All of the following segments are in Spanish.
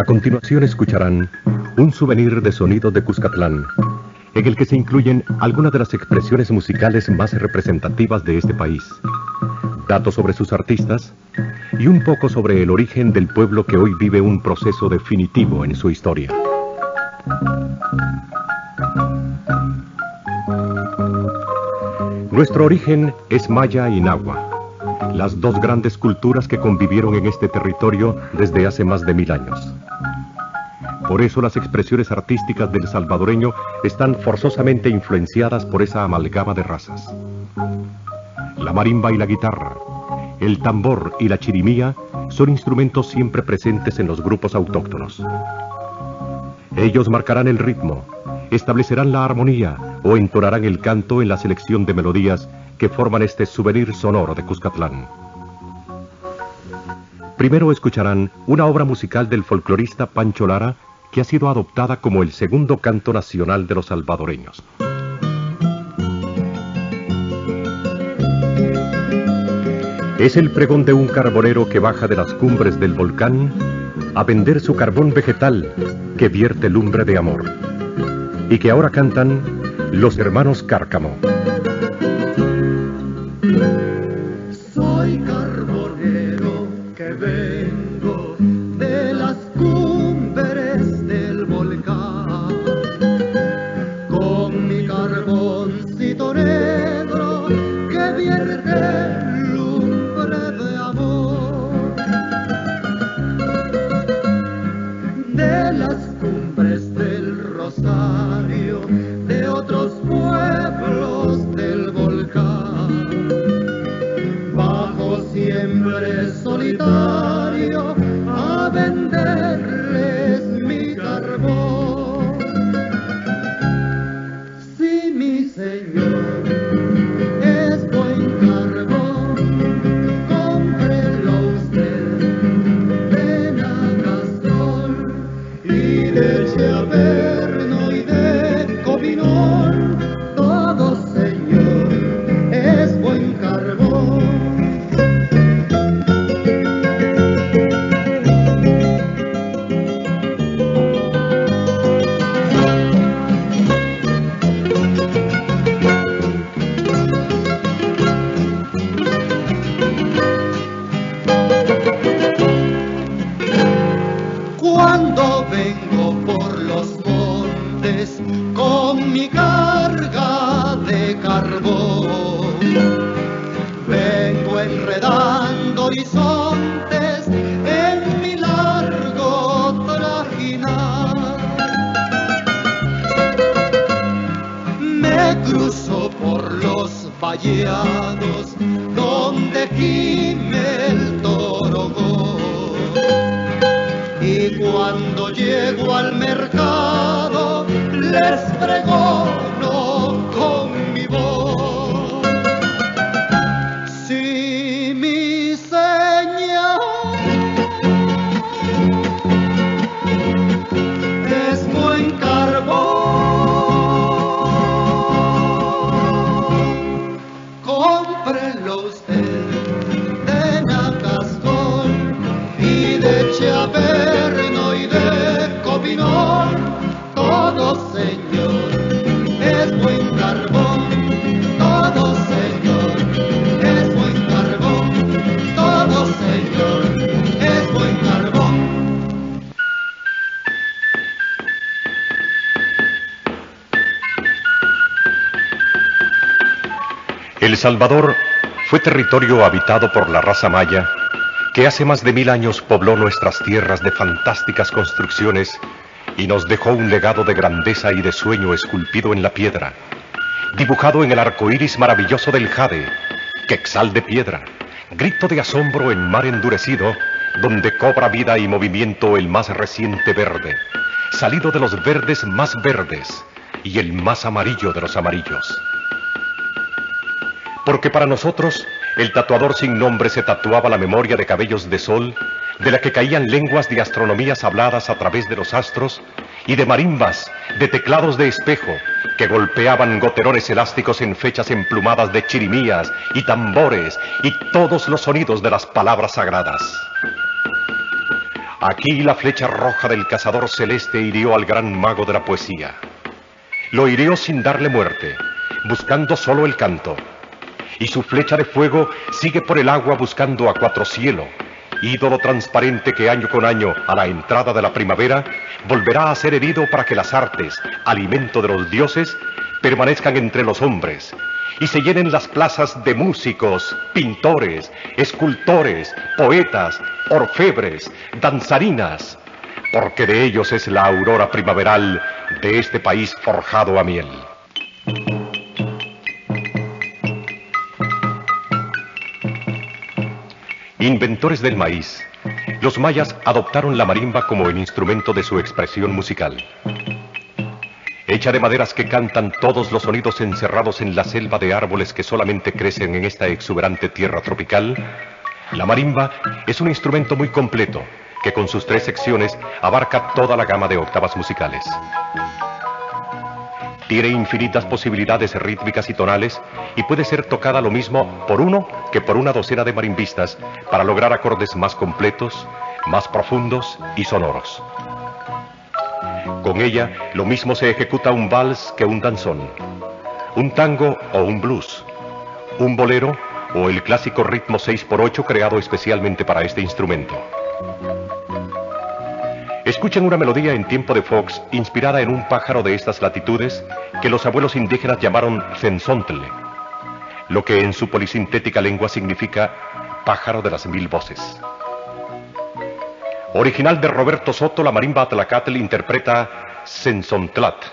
A continuación escucharán un souvenir de sonidos de Cuscatlán, en el que se incluyen algunas de las expresiones musicales más representativas de este país, datos sobre sus artistas y un poco sobre el origen del pueblo que hoy vive un proceso definitivo en su historia. Nuestro origen es maya y náhuatl, las dos grandes culturas que convivieron en este territorio desde hace más de 1000 años. Por eso las expresiones artísticas del salvadoreño están forzosamente influenciadas por esa amalgama de razas. La marimba y la guitarra, el tambor y la chirimía son instrumentos siempre presentes en los grupos autóctonos. Ellos marcarán el ritmo, establecerán la armonía o entonarán el canto en la selección de melodías que forman este souvenir sonoro de Cuscatlán. Primero escucharán una obra musical del folclorista Pancho Lara, que ha sido adoptada como el segundo canto nacional de los salvadoreños. Es el pregón de un carbonero que baja de las cumbres del volcán a vender su carbón vegetal que vierte lumbre de amor, y que ahora cantan los hermanos Cárcamo. Soy carbonero que vengo de las cumbres del volcán, con mi carboncito negro que vierte lumbre de amor. De las cumbres del Rosario, de otros pueblos del volcán, bajo siempre solitario a venderles mi carbón. Si mi señor es buen carbón, cómprelo usted de Nacastol y de Chiaverno y de Copinol. Todo señor es buen carbón. Cuando vengo por los montes con mi carga de carbón, vengo enredando horizontes en mi largo trajinar. Me cruzo por los vallados donde gime el torogón, y cuando llego al mercado les pregono con mi voz. Si mi señor es buen carbón, cómprelo usted de Nacastol y de Chiaverno y de Copinol. Todo señor es buen carbón, todo señor es buen carbón, todo señor es buen carbón. El Salvador fue territorio habitado por la raza maya, que hace más de 1000 años pobló nuestras tierras de fantásticas construcciones y nos dejó un legado de grandeza y de sueño esculpido en la piedra, dibujado en el arco iris maravilloso del jade, quetzal de piedra, grito de asombro en mar endurecido, donde cobra vida y movimiento el más reciente verde, salido de los verdes más verdes y el más amarillo de los amarillos. Porque para nosotros, el tatuador sin nombre se tatuaba la memoria de cabellos de sol, de la que caían lenguas de astronomías habladas a través de los astros, y de marimbas, de teclados de espejo, que golpeaban goterones elásticos en fechas emplumadas de chirimías y tambores, y todos los sonidos de las palabras sagradas. Aquí la flecha roja del cazador celeste hirió al gran mago de la poesía. Lo hirió sin darle muerte, buscando solo el canto. Y su flecha de fuego sigue por el agua buscando a Cuatrocielo, ídolo transparente que año con año, a la entrada de la primavera, volverá a ser herido para que las artes, alimento de los dioses, permanezcan entre los hombres y se llenen las plazas de músicos, pintores, escultores, poetas, orfebres, danzarinas, porque de ellos es la aurora primaveral de este país forjado a miel. Inventores del maíz, los mayas adoptaron la marimba como el instrumento de su expresión musical. Hecha de maderas que cantan todos los sonidos encerrados en la selva de árboles que solamente crecen en esta exuberante tierra tropical, la marimba es un instrumento muy completo que con sus 3 secciones abarca toda la gama de octavas musicales. Tiene infinitas posibilidades rítmicas y tonales y puede ser tocada lo mismo por uno que por una docena de marimbistas para lograr acordes más completos, más profundos y sonoros. Con ella, lo mismo se ejecuta un vals que un danzón, un tango o un blues, un bolero o el clásico ritmo 6x8 creado especialmente para este instrumento. Escuchen una melodía en tiempo de Fox inspirada en un pájaro de estas latitudes que los abuelos indígenas llamaron cenzontl, lo que en su polisintética lengua significa pájaro de las 1000 voces. Original de Roberto Soto, la marimba Atlacatl interpreta Cenzontlat.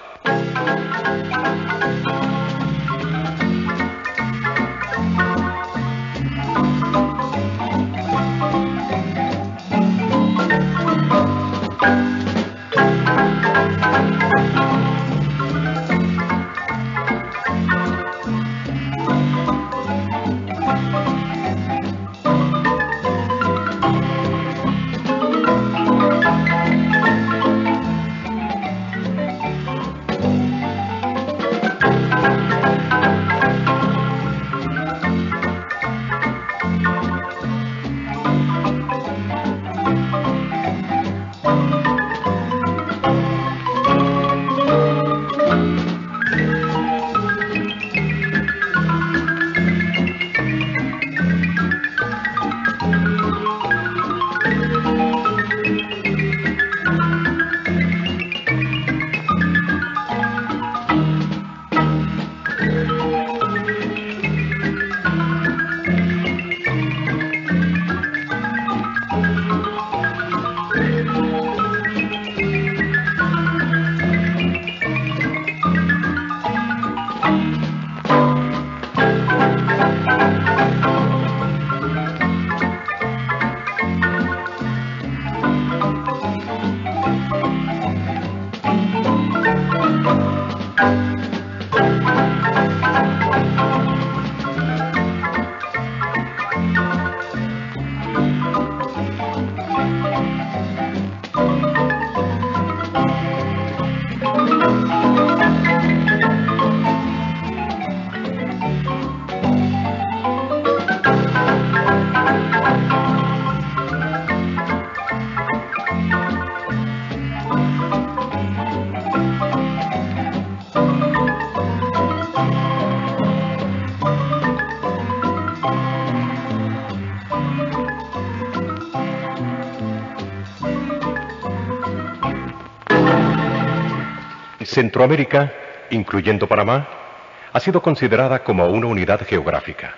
Centroamérica, incluyendo Panamá, ha sido considerada como una unidad geográfica.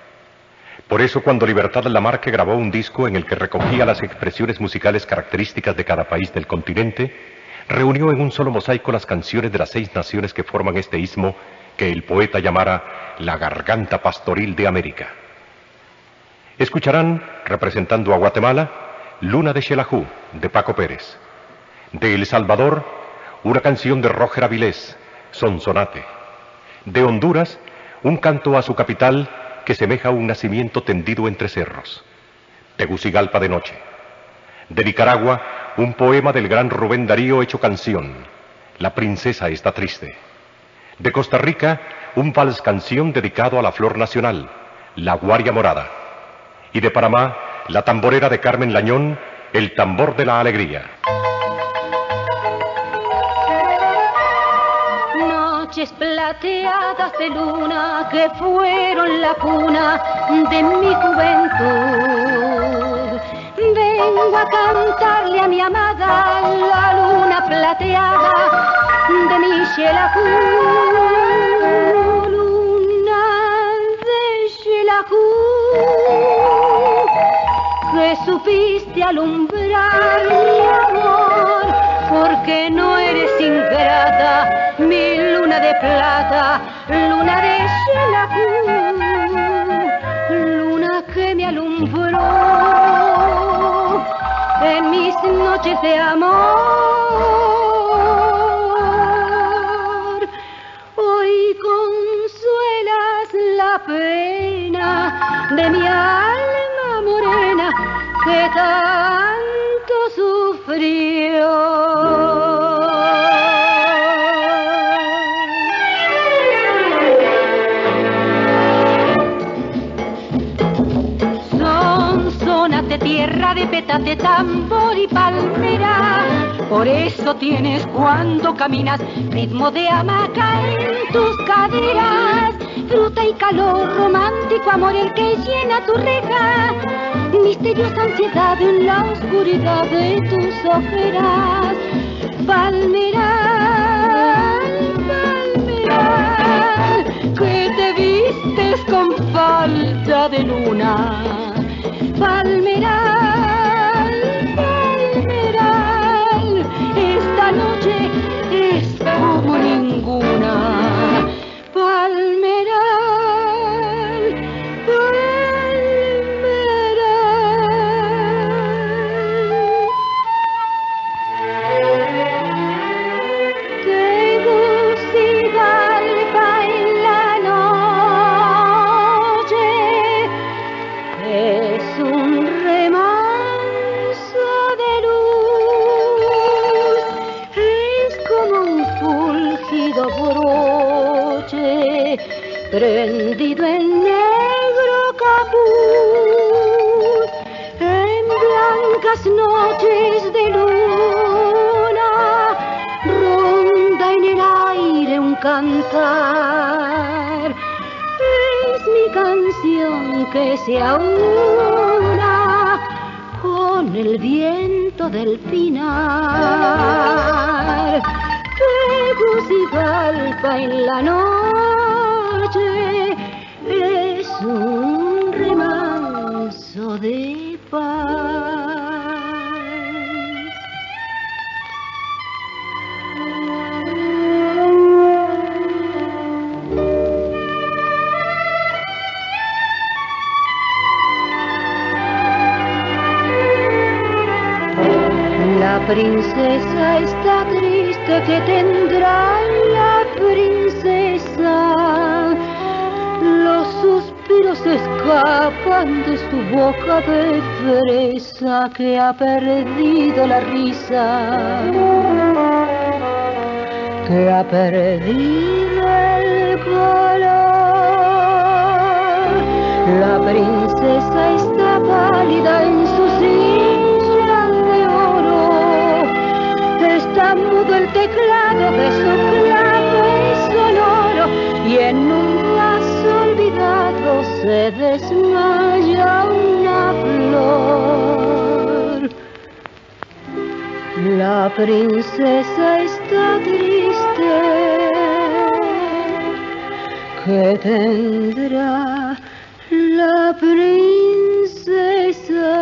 Por eso, cuando Libertad Lamarque grabó un disco en el que recogía las expresiones musicales características de cada país del continente, reunió en un solo mosaico las canciones de las 6 naciones que forman este istmo que el poeta llamara la garganta pastoril de América. Escucharán, representando a Guatemala, Luna de Xelajú, de Paco Pérez. De El Salvador, una canción de Roger Avilés, Sonsonate. De Honduras, un canto a su capital que semeja un nacimiento tendido entre cerros, Tegucigalpa de noche. De Nicaragua, un poema del gran Rubén Darío hecho canción, La princesa está triste. De Costa Rica, un vals canción dedicado a la flor nacional, La guaria morada. Y de Panamá, la tamborera de Carmen Lañón, el tambor de la alegría. Noches plateadas de luna que fueron la cuna de mi juventud. Vengo a cantarle a mi amada la luna plateada de mi Xelajú. Luna de Xelajú, que supiste alumbrar mi amor, porque no eres ingrata, mi luna de plata, luna de Xelajú, luna que me alumbró en mis noches de amor. Hoy consuelas la pena de mi alma morena que tanto sufrió. De tierra, de petate, tambor y palmera, por eso tienes cuando caminas ritmo de hamaca en tus caderas, fruta y calor, romántico amor el que llena tu reja, misteriosa ansiedad en la oscuridad de tus ojeras. Palmeral, palmeral, que te vistes con falda de luna. Palmeral, palmeral, esta noche es como ninguna. Palmeral, palmeral. Tegucigalpa en la noche es un remanso de luz, es como un fulgido broche prendido en negro capuz, en blancas noches de luna ronda en el aire un cantar. Es mi canción que se aúna con el viento del pinar. Tegucigalpa en la noche es un remanso de paz. La princesa está triste, que tendrá la princesa. Los suspiros escapan de su boca de fresa, que ha perdido la risa, que ha perdido el color. La princesa está pálida en su silla de oro, está mudo el teclado de su clave sonoro, y en un vaso olvidado se desmaya una flor. La princesa está triste, que tendrá la princesa.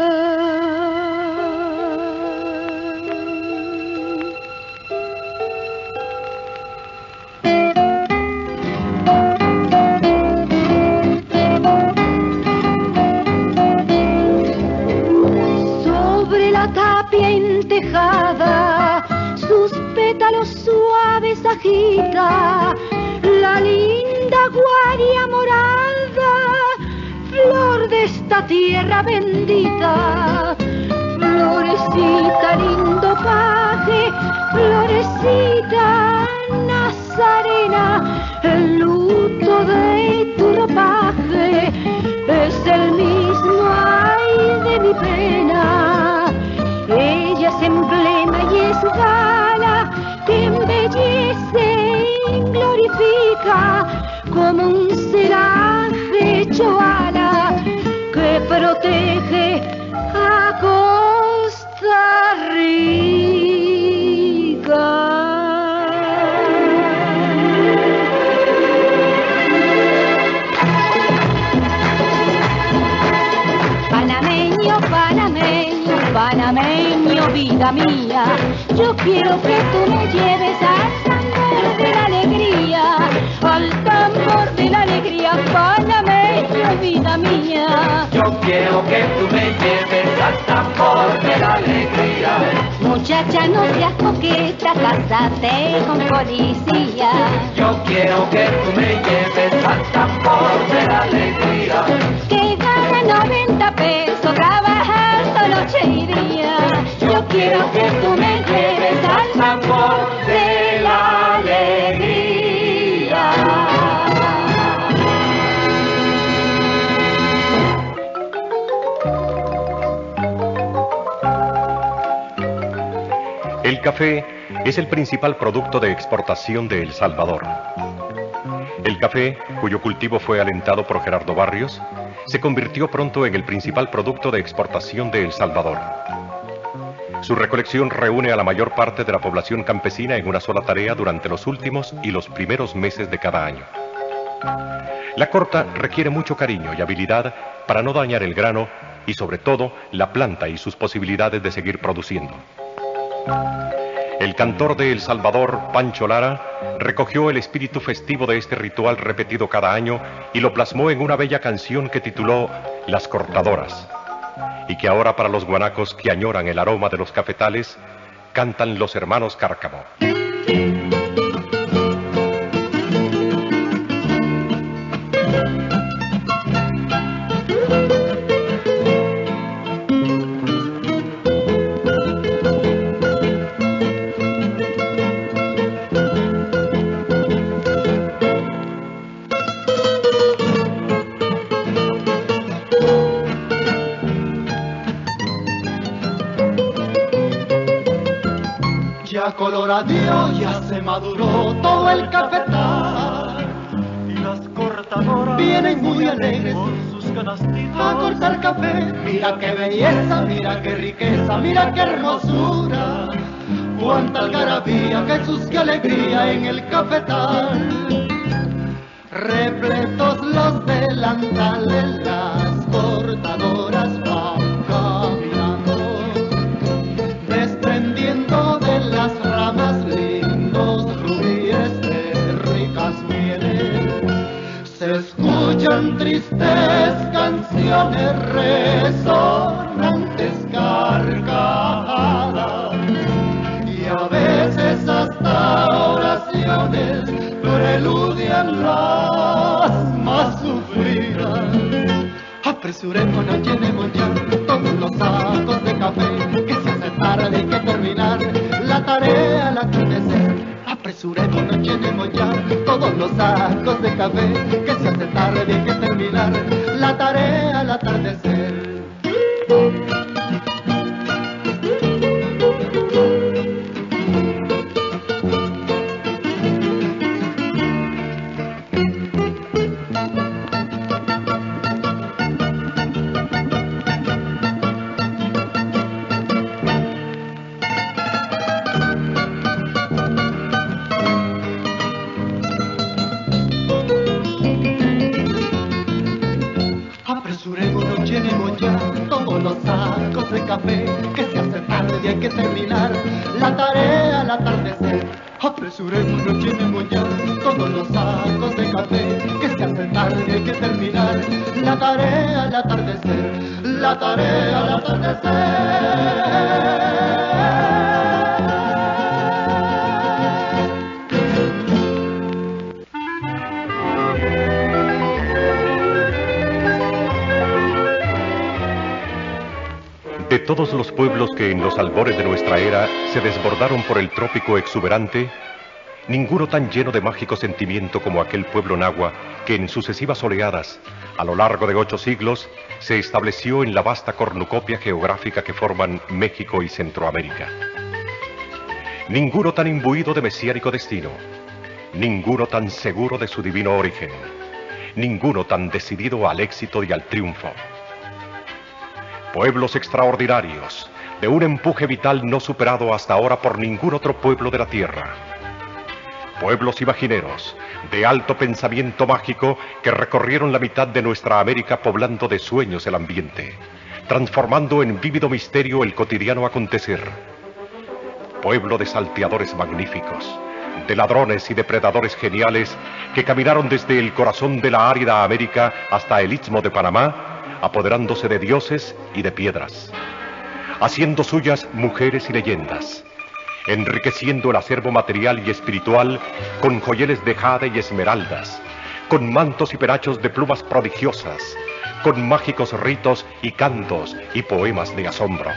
Tejada, sus pétalos suaves agita la linda guaria morada, flor de esta tierra bendita. Florecita, lindo paje, florecita nazarena, el luto de tu ropaje es el mismo ay de mi pena. protege a Costa Rica. Panameño, panameño, panameño, vida mía, yo quiero que tú me lleves al tambor de la alegría, al tambor de la alegría, panameño, vida mía. Yo quiero que tú me lleves al tambor de la alegría. Muchacha, no seas coqueta, cásate con policía. Yo quiero que tú me lleves al tambor de la alegría. Que gana 90 pesos trabajando noche y día. Yo quiero que tú me lleves al tambor de la alegría. El café es el principal producto de exportación de El Salvador. El café, cuyo cultivo fue alentado por Gerardo Barrios, se convirtió pronto en el principal producto de exportación de El Salvador. Su recolección reúne a la mayor parte de la población campesina en una sola tarea durante los últimos y los primeros meses de cada año. La corta requiere mucho cariño y habilidad para no dañar el grano y sobre todo la planta y sus posibilidades de seguir produciendo. El cantor de El Salvador, Pancho Lara, recogió el espíritu festivo de este ritual repetido cada año y lo plasmó en una bella canción que tituló Las Cortadoras, y que ahora para los guanacos que añoran el aroma de los cafetales, cantan los hermanos Cárcamo. Ya coloradío, ya se maduró todo el cafetal. Y las cortadoras Vienen muy alegres con sus canastitos a cortar café. Mira qué belleza, mira qué riqueza, mira qué hermosura. Cuánta algarabía, Jesús, qué alegría en el cafetal. Repletos los delantales, las cortadoras van caminando, desprendiendo de las ramas lindos rubíes de ricas mieles. Se escuchan tristes canciones, resonantes carcajadas, y a veces hasta oraciones preludian las más sufridas. Apresurémonos, llenemos ya todos los sacos de café, que se hace tarde, hay que terminar la tarea al atardecer. Apresurémonos, llenemos ya todos los sacos de café, que se hace tarde, hay que terminar la tarea al atardecer. Apresurémonos, llenemos ya todos los sacos de café, que se hace tarde y hay que terminar la tarea al atardecer. Apresurémonos, llenemos ya todos los sacos de café, que se hace tarde y hay que terminar la tarea al atardecer. La tarea al atardecer. De todos los pueblos que en los albores de nuestra era se desbordaron por el trópico exuberante, ninguno tan lleno de mágico sentimiento como aquel pueblo nahua que en sucesivas oleadas, a lo largo de 8 siglos, se estableció en la vasta cornucopia geográfica que forman México y Centroamérica. Ninguno tan imbuido de mesiánico destino, ninguno tan seguro de su divino origen, ninguno tan decidido al éxito y al triunfo. Pueblos extraordinarios, de un empuje vital no superado hasta ahora por ningún otro pueblo de la tierra. Pueblos imagineros, de alto pensamiento mágico, que recorrieron la mitad de nuestra América poblando de sueños el ambiente, transformando en vívido misterio el cotidiano acontecer. Pueblo de salteadores magníficos, de ladrones y depredadores geniales que caminaron desde el corazón de la árida América hasta el istmo de Panamá, apoderándose de dioses y de piedras, haciendo suyas mujeres y leyendas, enriqueciendo el acervo material y espiritual con joyeles de jade y esmeraldas, con mantos y perachos de plumas prodigiosas, con mágicos ritos y cantos y poemas de asombro.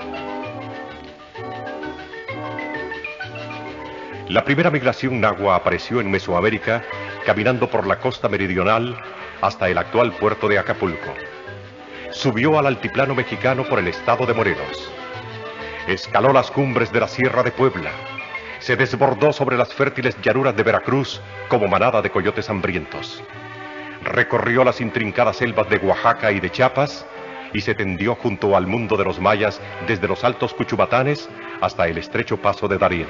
La primera migración nahua apareció en Mesoamérica, caminando por la costa meridional hasta el actual puerto de Acapulco. Subió al altiplano mexicano por el estado de Morelos. Escaló las cumbres de la Sierra de Puebla. Se desbordó sobre las fértiles llanuras de Veracruz como manada de coyotes hambrientos. Recorrió las intrincadas selvas de Oaxaca y de Chiapas y se tendió junto al mundo de los mayas desde los altos Cuchumatanes hasta el estrecho paso de Darién.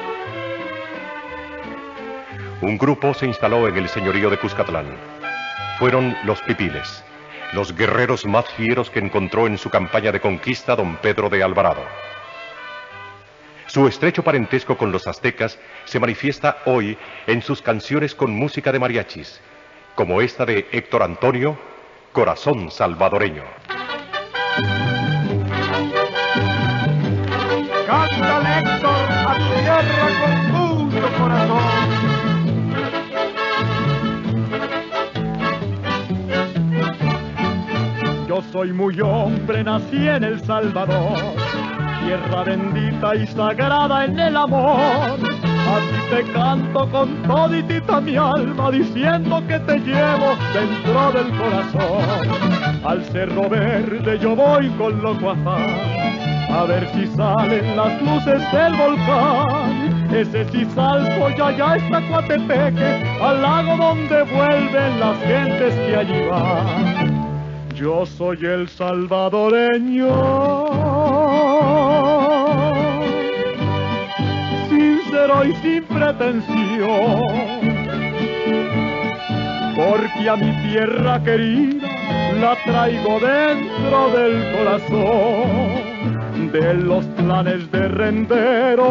Un grupo se instaló en el señorío de Cuscatlán. Fueron los pipiles, los guerreros más fieros que encontró en su campaña de conquista don Pedro de Alvarado. Su estrecho parentesco con los aztecas se manifiesta hoy en sus canciones con música de mariachis, como esta de Héctor Antonio, Corazón Salvadoreño. Cántale, Héctor, a tu tierra con mucho corazón. Yo soy muy hombre, nací en El Salvador, tierra bendita y sagrada en el amor. Así te canto con toditita mi alma, diciendo que te llevo dentro del corazón. Al Cerro Verde yo voy con loco afán, a ver si salen las luces del volcán. Ese sí salto y allá está Coatepeque, al lago donde vuelven las gentes que allí van. Yo soy el salvadoreño, sincero y sin pretensión, porque a mi tierra querida la traigo dentro del corazón, de los planes de Rendero.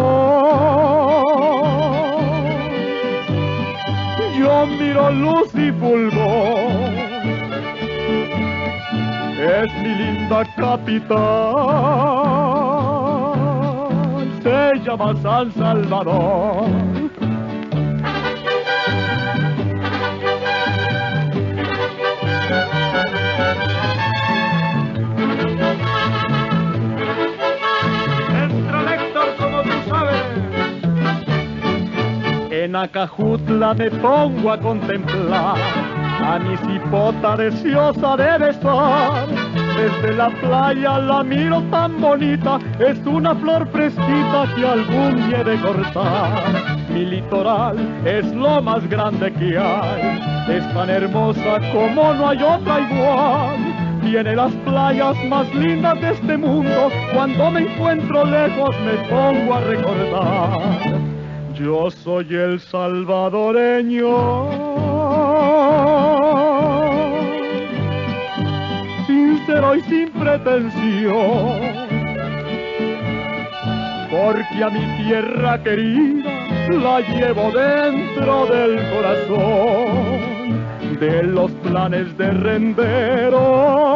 Yo miro luz y fulgor, es mi linda capital, se llama San Salvador. Entra, Héctor, como tú sabes. En Acajutla me pongo a contemplar a mi cipota deseosa de besar. Desde la playa la miro tan bonita, es una flor fresquita que algún día he de cortar. Mi litoral es lo más grande que hay, es tan hermosa como no hay otra igual. Tiene las playas más lindas de este mundo, cuando me encuentro lejos me pongo a recordar. Yo soy el salvadoreño, sincero y sin pretensión, porque a mi tierra querida la llevo dentro del corazón, de los planes de Rendero.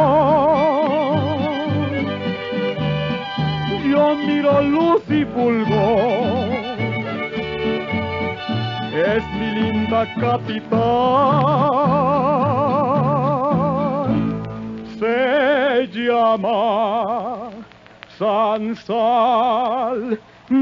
Yo miro luz y fulgor, es mi linda capital, se llama San Salvador.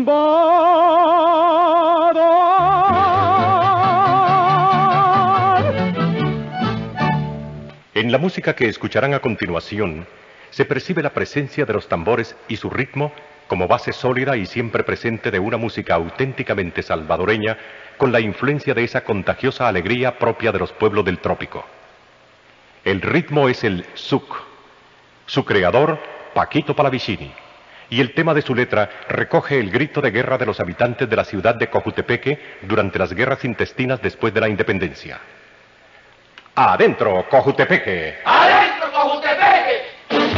En la música que escucharán a continuación, se percibe la presencia de los tambores y su ritmo como base sólida y siempre presente de una música auténticamente salvadoreña, con la influencia de esa contagiosa alegría propia de los pueblos del trópico. El ritmo es el zouk. Su creador, Paquito Palavicini, y el tema de su letra recoge el grito de guerra de los habitantes de la ciudad de Cojutepeque durante las guerras intestinas después de la independencia. ¡Adentro, Cojutepeque! ¡Adentro, Cojutepeque!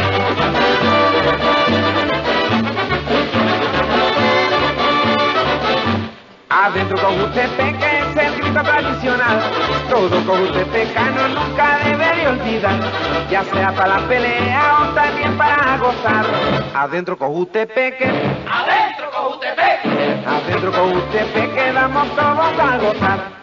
Adentro Cojutepeque es el grito tradicional. Todo cojutepecano nunca debería olvidar, ya sea para la pelea o también para gozar. Adentro Cojutepeque, ¡Adentro, Cojutepeque! adentro Cojutepeque vamos todos a gozar.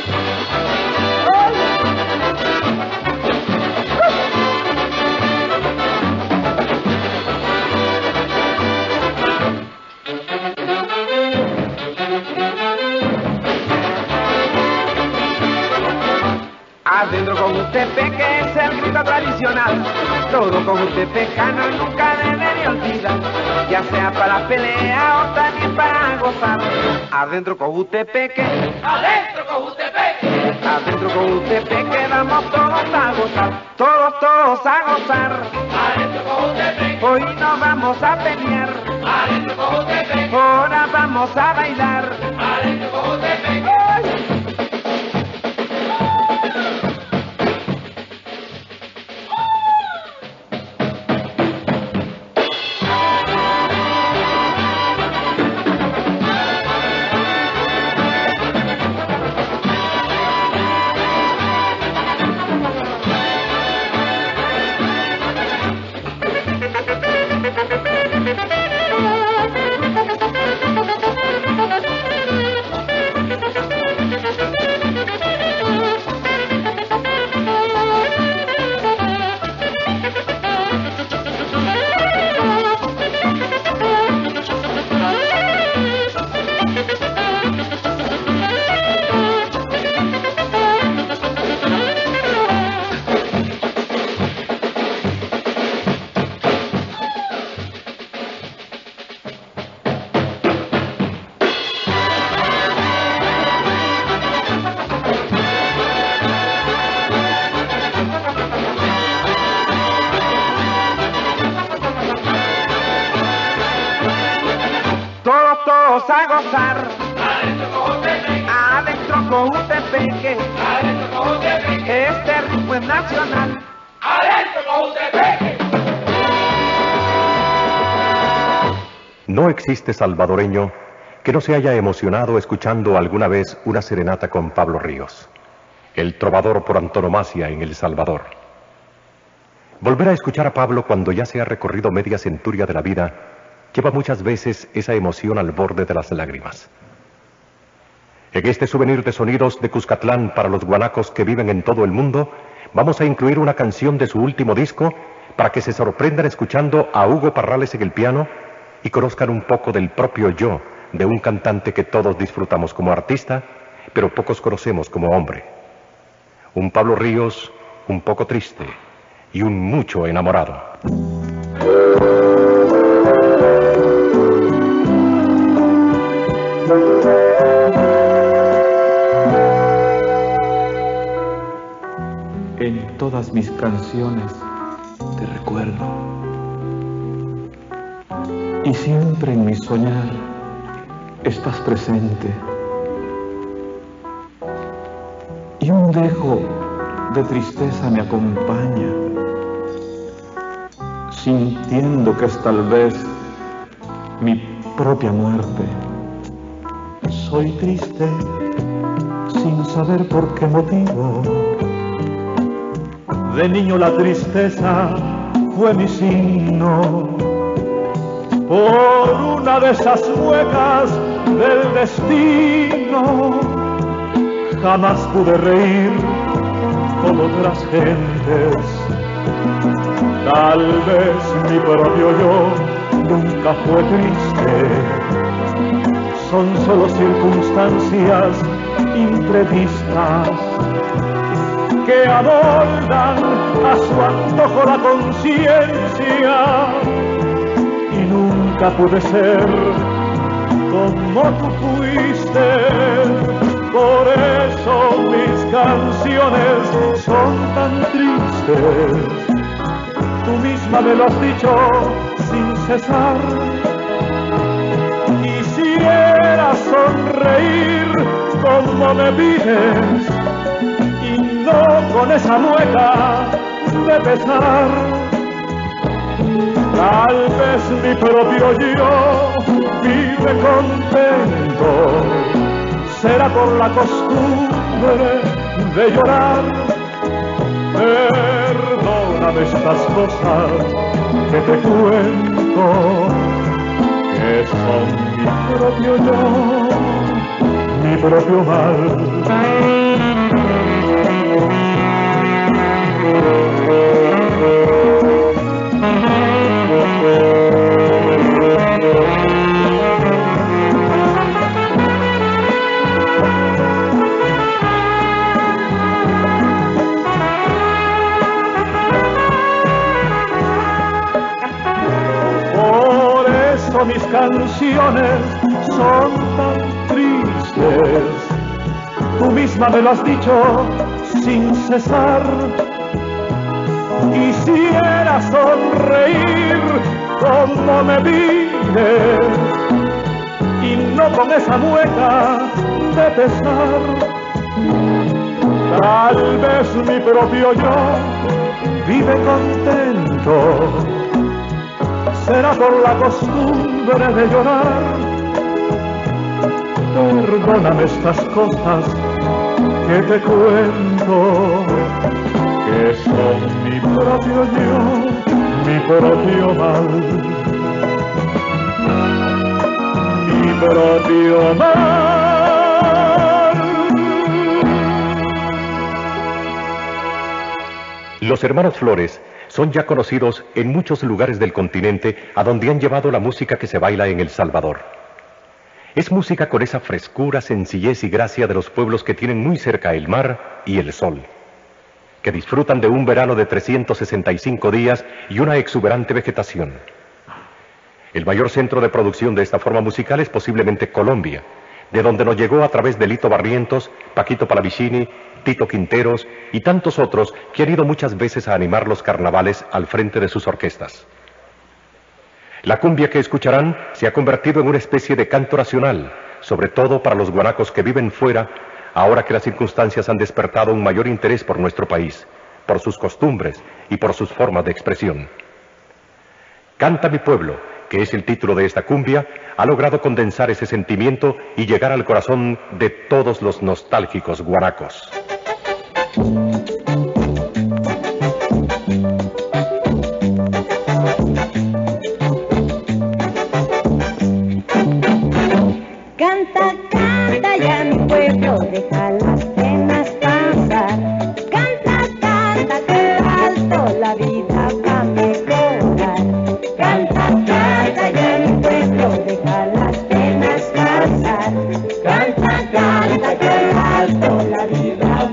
Adentro Cojutepeque es el grito tradicional. Todo cojutepecano nunca debería olvidar, ya sea para la pelea o también para gozar. Adentro Cojutepeque, ¡Adentro, Cojutepeque! adentro Cojutepeque vamos todos a gozar. Todos a gozar. ¡Adentro, Cojutepeque! Hoy no vamos a pelear, ¡Adentro, Cojutepeque! ahora vamos a bailar. ¡Adentro, Cojutepeque! Todos a gozar. ¡Adentro, Cojutepeque! Adentro Cojutepeque, ¡Adentro, Cojutepeque! este ritmo es nacional. ¡Adentro, Cojutepeque! No existe salvadoreño que no se haya emocionado escuchando alguna vez una serenata con Pablo Ríos, el trovador por antonomasia en El Salvador. Volver a escuchar a Pablo cuando ya se ha recorrido media centuria de la vida lleva muchas veces esa emoción al borde de las lágrimas. En este souvenir de sonidos de Cuscatlán para los guanacos que viven en todo el mundo, vamos a incluir una canción de su último disco para que se sorprendan escuchando a Hugo Parrales en el piano y conozcan un poco del propio yo de un cantante que todos disfrutamos como artista, pero pocos conocemos como hombre. Un Pablo Ríos un poco triste y un mucho enamorado. En todas mis canciones te recuerdo, y siempre en mi soñar estás presente, y un dejo de tristeza me acompaña, sintiendo que es tal vez mi propia muerte. Soy triste sin saber por qué motivo. De niño la tristeza fue mi signo. Por una de esas muecas del destino, jamás pude reír como otras gentes. Tal vez mi propio yo nunca fue triste. Son solo circunstancias imprevistas que amoldan a su antojo la conciencia, y nunca pude ser como tú fuiste. Por eso mis canciones son tan tristes, tú misma me lo has dicho sin cesar. Quisiera sonreír como me pides y no con esa mueca de pesar. Tal vez mi propio yo vive contento, será por la costumbre de llorar. Perdóname estas cosas que te cuento, que son mi propio yo, mi propio mal. Por eso mis canciones son tan tristes, tú misma me lo has dicho sin cesar. Quisiera sonreír como me pides y no con esa mueca de pesar. Tal vez mi propio yo vive contento, será por la costumbre de llorar. Perdóname estas cosas que te cuento, que son mi propio yo, mi propio mal, mi propio mal. Los hermanos Flores son ya conocidos en muchos lugares del continente a donde han llevado la música que se baila en El Salvador. Es música con esa frescura, sencillez y gracia de los pueblos que tienen muy cerca el mar y el sol, que disfrutan de un verano de 365 días y una exuberante vegetación. El mayor centro de producción de esta forma musical es posiblemente Colombia, de donde nos llegó a través de Lito Barrientos, Paquito Palavicini, Tito Quinteros y tantos otros que han ido muchas veces a animar los carnavales al frente de sus orquestas. La cumbia que escucharán se ha convertido en una especie de canto nacional, sobre todo para los guanacos que viven fuera, ahora que las circunstancias han despertado un mayor interés por nuestro país, por sus costumbres y por sus formas de expresión. Canta mi pueblo, que es el título de esta cumbia, ha logrado condensar ese sentimiento y llegar al corazón de todos los nostálgicos guanacos. Canta, canta ya mi pueblo, deja las penas pasar. Canta, canta que alto la vida va a mejorar. Canta, canta ya mi pueblo, deja las penas pasar. Canta, canta que alto la vida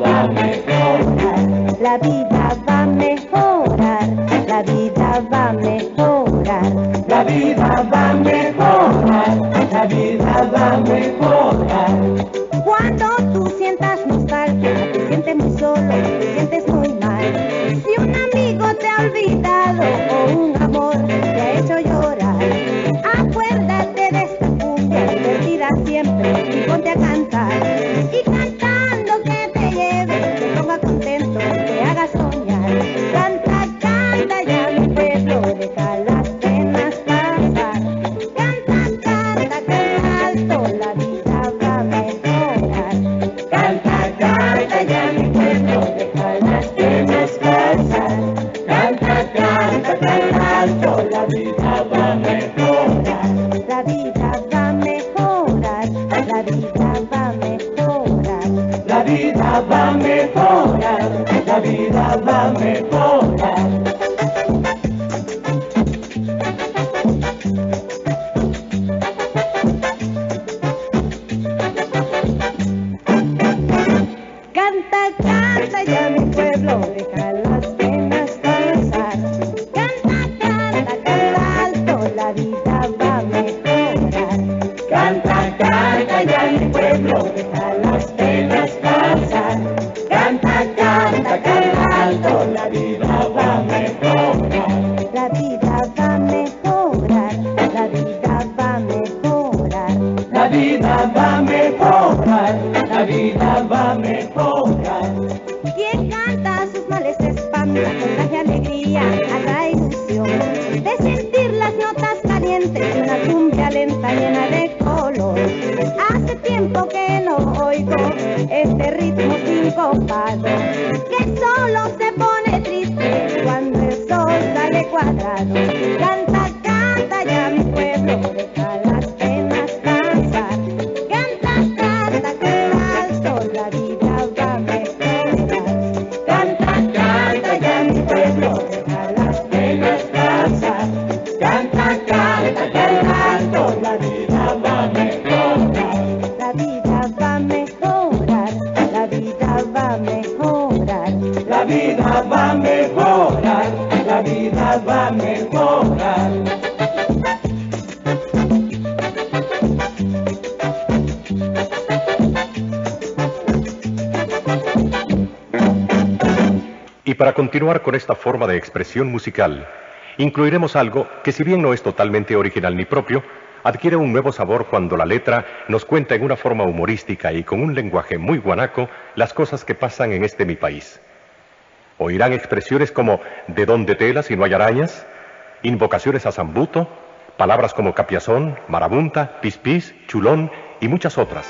para continuar con esta forma de expresión musical, incluiremos algo que, si bien no es totalmente original ni propio, adquiere un nuevo sabor cuando la letra nos cuenta en una forma humorística y con un lenguaje muy guanaco las cosas que pasan en este mi país. Oirán expresiones como ¿de dónde tela si no hay arañas?, invocaciones a Zambuto, palabras como capiazón, marabunta, pispís, chulón y muchas otras.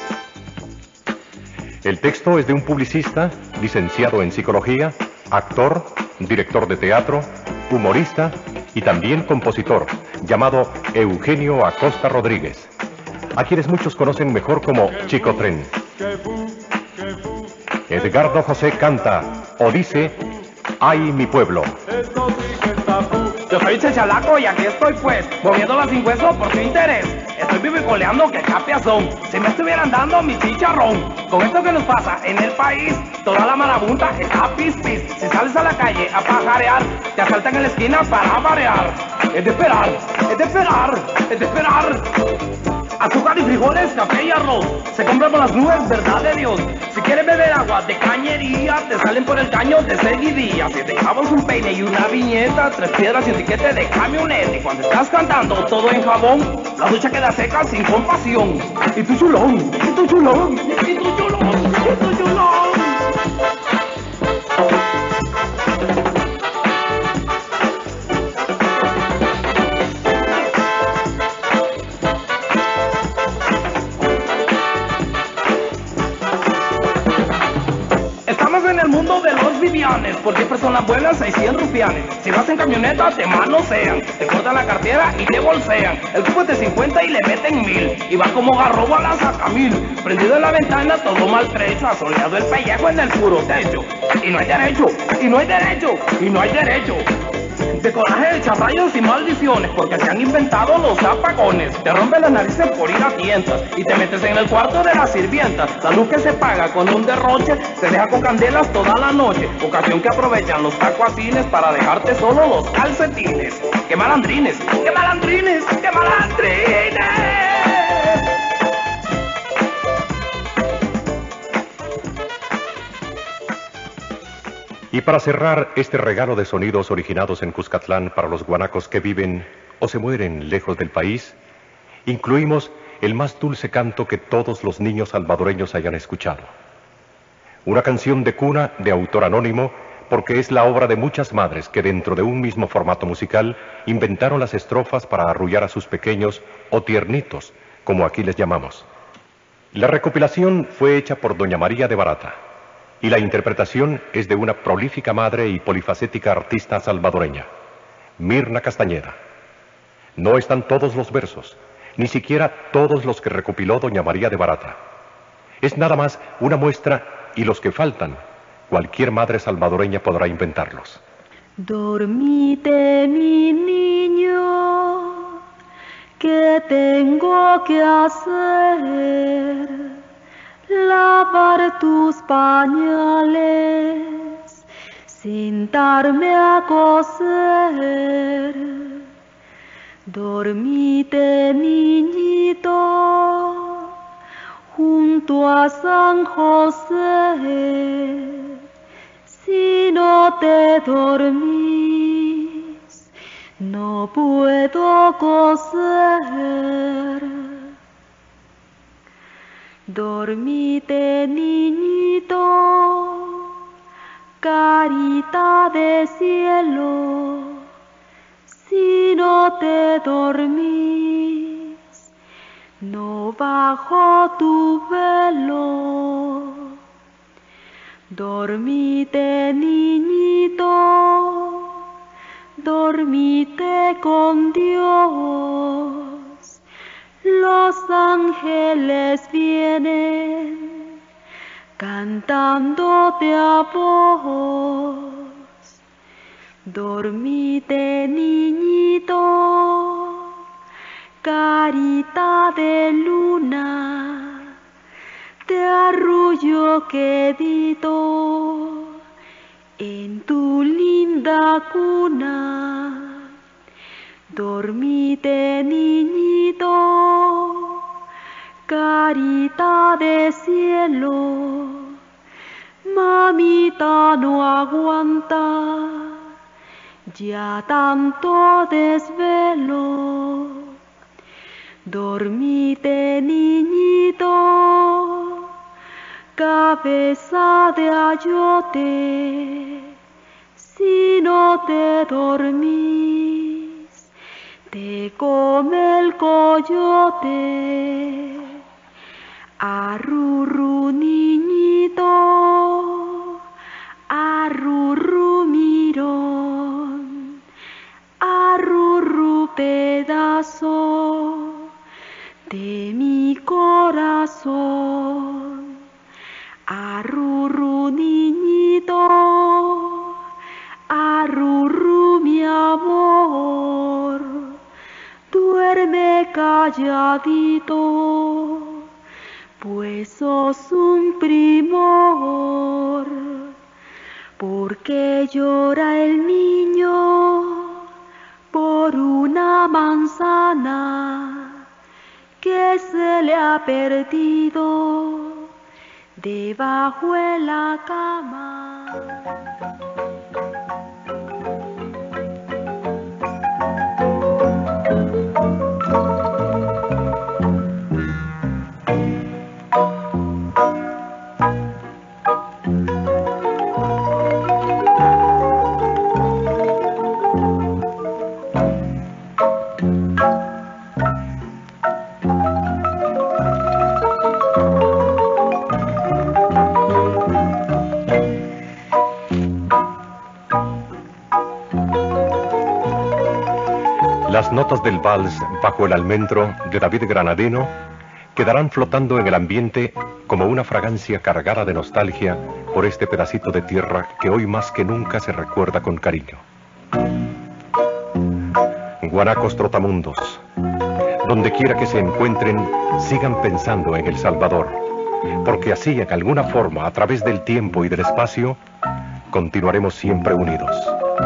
El texto es de un publicista, licenciado en psicología, actor, director de teatro, humorista y también compositor, llamado Eugenio Acosta Rodríguez, a quienes muchos conocen mejor como Chico Tren. Edgardo José canta o dice ¡ay, mi pueblo! Yo soy Chechalaco y aquí estoy pues, moviéndola sin hueso por tu interés. Estoy vivo y coleando que capiazón, si me estuvieran dando mi chicharrón. Con esto que nos pasa en el país, toda la marabunta está pispis. Si sales a la calle a pajarear, te asaltan en la esquina para variar. Es de esperar, es de esperar, es de esperar. Azúcar y frijoles, café y arroz, se compra por las nubes, verdad de Dios. Si quieres beber agua de cañería, te salen por el caño de seguidilla. Si te clavas un peine y una viñeta, 3 piedras y un tiquete de camioneta. Y cuando estás cantando todo en jabón, la ducha queda seca sin compasión. Y tu chulón, y tu chulón, y tu chulón, y tu chulón. En el mundo de los vivianes, porque personas buenas hay 100 rupianes. Si vas en camioneta te manosean, te cortan la cartera y te bolsean. El cupo es de 50 y le meten 1000, y va como garrobo a la sacamil. Prendido en la ventana todo maltrecho, asoleado el pellejo en el puro techo. Y no hay derecho, y no hay derecho, y no hay derecho. De coraje echas rayos y maldiciones, porque se han inventado los apagones. Te rompen las narices por ir a tientas y te metes en el cuarto de las sirvientas. La luz que se paga con un derroche se deja con candelas toda la noche. Ocasión que aprovechan los tacuacines para dejarte solo los calcetines. ¡Qué malandrines! ¡Qué malandrines! ¡Qué malandrines! Y para cerrar este regalo de sonidos originados en Cuscatlán para los guanacos que viven o se mueren lejos del país, incluimos el más dulce canto que todos los niños salvadoreños hayan escuchado. Una canción de cuna de autor anónimo, porque es la obra de muchas madres que dentro de un mismo formato musical inventaron las estrofas para arrullar a sus pequeños o tiernitos, como aquí les llamamos. La recopilación fue hecha por doña María de Barata, y la interpretación es de una prolífica madre y polifacética artista salvadoreña, Mirna Castañeda. No están todos los versos, ni siquiera todos los que recopiló doña María de Barata. Es nada más una muestra y los que faltan, cualquier madre salvadoreña podrá inventarlos. Dormite, mi niño, ¿qué tengo que hacer? Lavar tus pañales, sentarme a coser. Dormite, niñito, junto a San José. Si no te dormís, no puedo coser. Dormite, niñito, carita de cielo, si no te dormís, no bajo tu velo. Dormite, niñito, dormite con Dios. Los ángeles vienen cantándote a vos. Dormite, niñito, carita de luna, te arrullo quedito en tu linda cuna. Dormite, niñito, carita de cielo, Mamita no aguanta ya tanto desvelo. Dormite, niñito, cabeza de ayote. Si no te dormís, te come el coyote. Arrurru, niñito, arrurru, mirón, arrurru, pedazo de mi corazón. Arrurru, niñito, arrurru, mi amor, duerme calladito, pues sos un primor. Porque llora el niño por una manzana que se le ha perdido debajo de la cama. Las notas del vals Bajo el almendro de David Granadino quedarán flotando en el ambiente como una fragancia cargada de nostalgia por este pedacito de tierra que hoy más que nunca se recuerda con cariño. Guanacos trotamundos, donde quiera que se encuentren, sigan pensando en El Salvador, porque así en alguna forma, a través del tiempo y del espacio, continuaremos siempre unidos.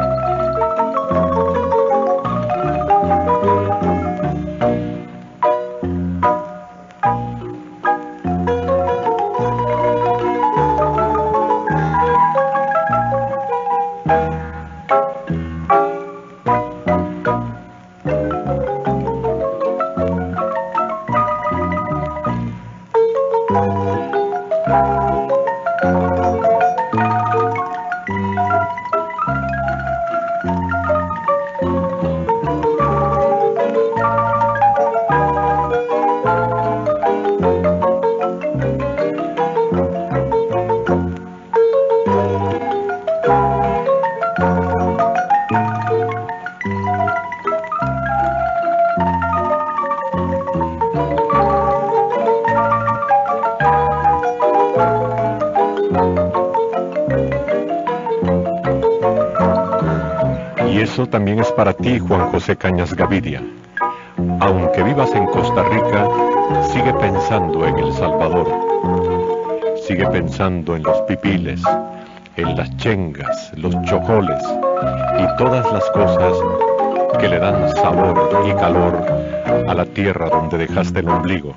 Y eso también es para ti, Juan José Cañas Gaviria. Aunque vivas en Costa Rica, sigue pensando en El Salvador. Sigue pensando en los pipiles, en las chengas, los chojoles y todas las cosas que le dan sabor y calor a la tierra donde dejaste el ombligo.